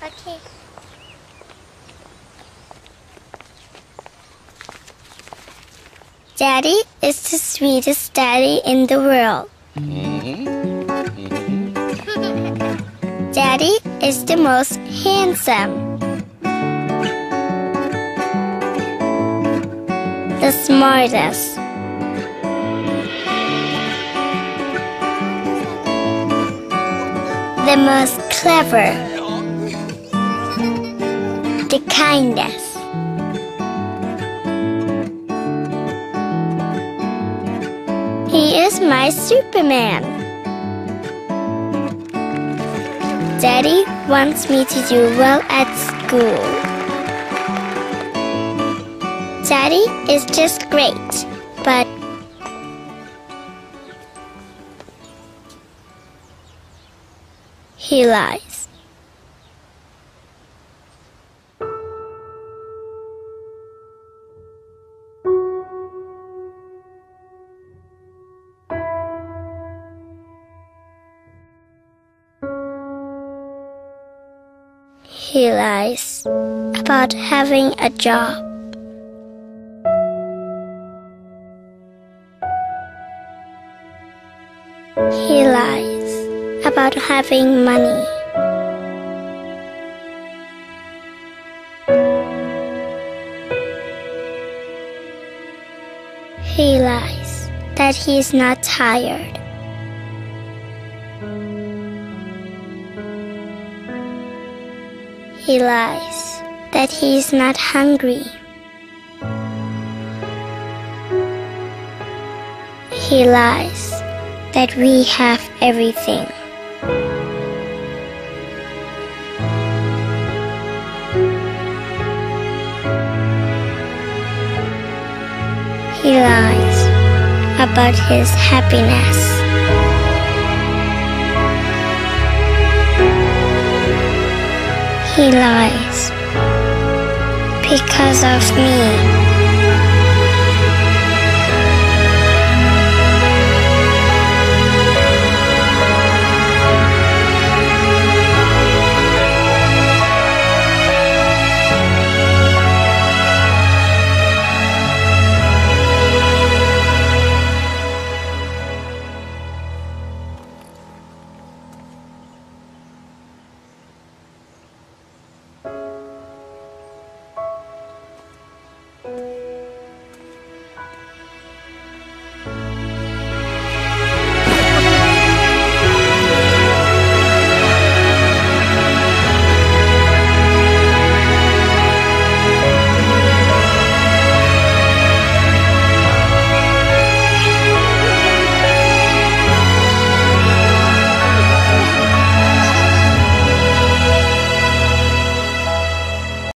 Okay. Daddy is the sweetest daddy in the world. Daddy is the most handsome, the smartest, the most clever, the kindest. He is my Superman. Daddy wants me to do well at school. Daddy is just great, but he lies. He lies about having a job. He lies about having money. He lies that he's not tired. He lies that he's not hungry. He lies that we have everything. He lies about his happiness. He lies because of me.